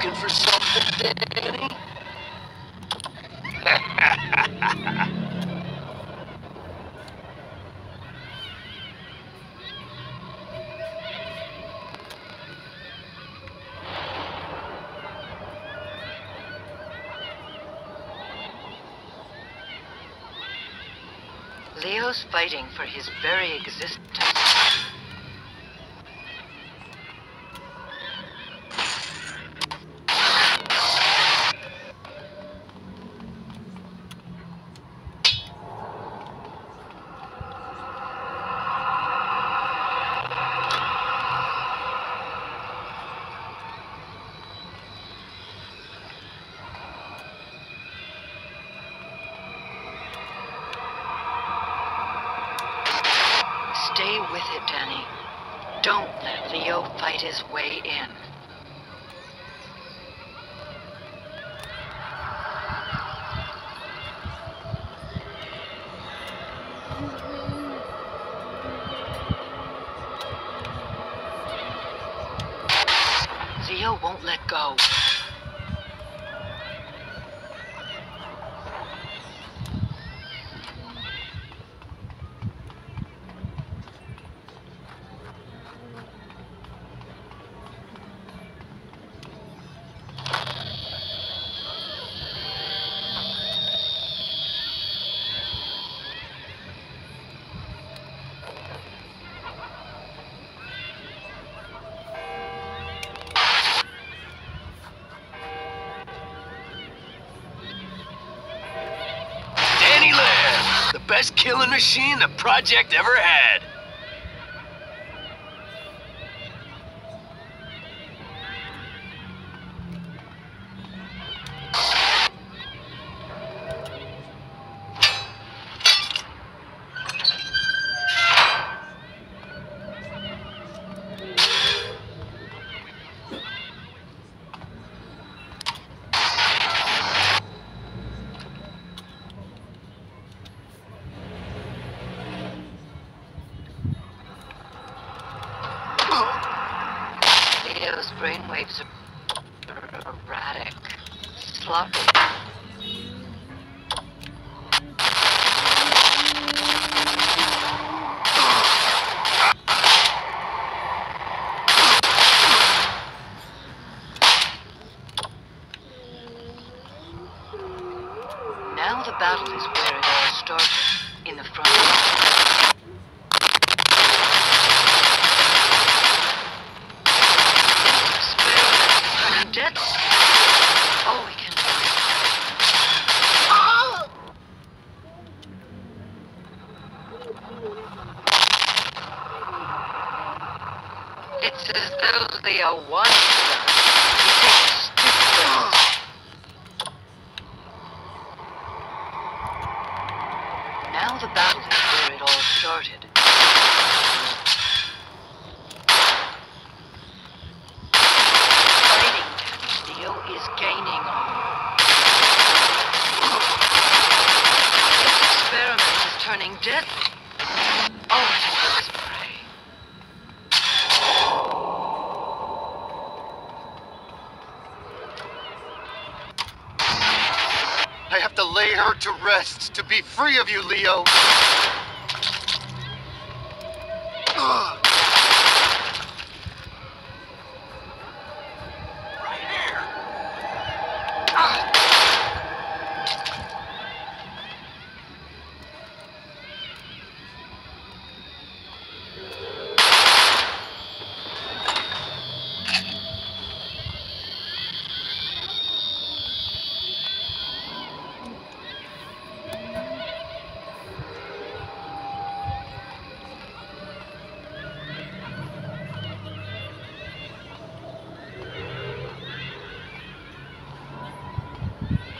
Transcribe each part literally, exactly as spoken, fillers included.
looking for something, Danny? Leo's fighting for his very existence. Stay with it, Danny. Don't let Leo fight his way in. Leo won't let go. Best killing machine the project ever had. Leo's brainwaves are erratic, sloppy. Now the battle is where it all started, in the front. Oh, we can do it. Oh! It's as though Leo wants them. Now the battle is where it all started. Is gaining on you. This experiment is turning deadly. Oh, let's pray. I have to lay her to rest to be free of you, Leo. Ugh.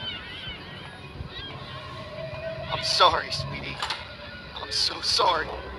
I'm sorry, sweetie. I'm so sorry.